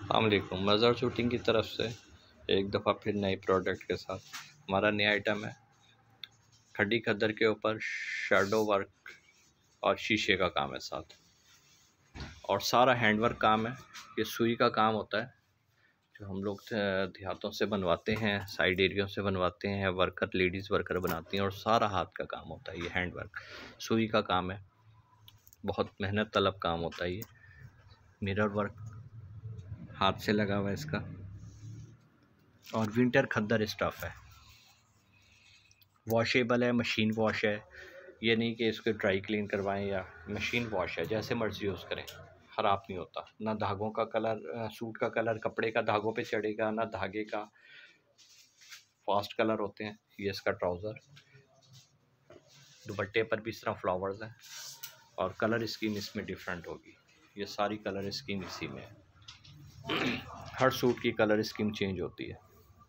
अस्सलामुअलैकुम। मज़हर शूटिंग की तरफ से एक दफ़ा फिर नए प्रोडक्ट के साथ हमारा नया आइटम है। खड्डी खद्दर के ऊपर शैडो वर्क और शीशे का काम है साथ, और सारा हैंड वर्क काम है। ये सुई का काम होता है जो हम लोग देहातों से बनवाते हैं, साइड एरिया से बनवाते हैं, वर्कर लेडीज़ वर्कर बनाती हैं, और सारा हाथ का काम होता है। ये हैंड वर्क सुई का काम है, बहुत मेहनत तलब काम होता है। ये मिरर वर्क हाथ से लगा हुआ है इसका, और विंटर खद्दर स्टफ़ है। वॉशेबल है, मशीन वॉश है। ये नहीं कि इसको ड्राई क्लीन करवाएं, या मशीन वॉश है, जैसे मर्ज़ी यूज़ करें, ख़राब नहीं होता। ना धागों का कलर, सूट का कलर कपड़े का धागों पे चढ़ेगा, ना धागे का फास्ट कलर होते हैं। ये इसका ट्राउज़र, दुपट्टे पर भी इस तरह फ्लावर्स हैं, और कलर स्कीम इसमें डिफरेंट होगी। ये सारी कलर स्कीम इसी में है। हर सूट की कलर स्कीम चेंज होती है।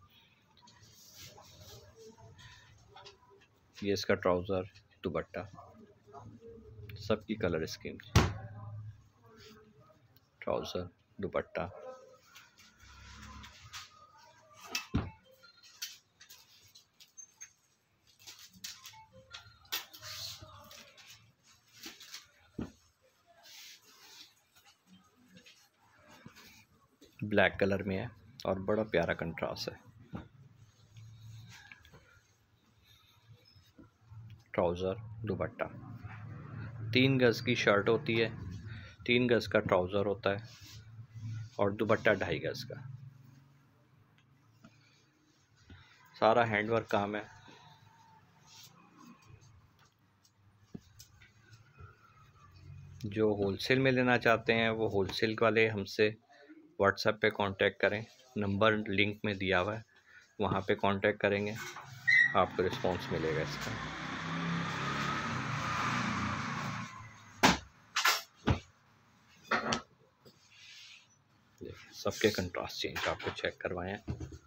ये इसका ट्राउज़र, दुपट्टा, सबकी colour scheme, trouser, dupatta. Black colour में है और बड़ा प्यारा कंट्रास्ट है। ट्राउज़र, दुपट्टा, 3 गज़ की शर्ट होती है, 3 गज़ का ट्राउज़र होता है, और दुपट्टा 2.5 गज़ का। सारा हैंडवर्क काम है। जो होलसेल में लेना चाहते हैं वो होलसेल वाले हमसे व्हाट्सएप पे कांटेक्ट करें। नंबर लिंक में दिया हुआ है, वहाँ पे कांटेक्ट करेंगे, आपको रिस्पांस मिलेगा इसका। सबके कंट्रास्ट चेंज आपको चेक करवाएं।